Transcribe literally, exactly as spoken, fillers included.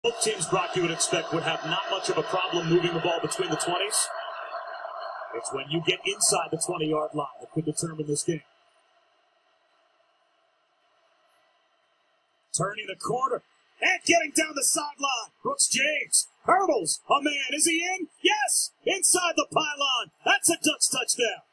Both teams, Brock, you would expect, would have not much of a problem moving the ball between the twenties. It's when you get inside the twenty-yard line that could determine this game. Turning the corner and getting down the sideline. Brooks James hurdles a man. Is he in? Yes! Inside the pylon. That's a Ducks touchdown.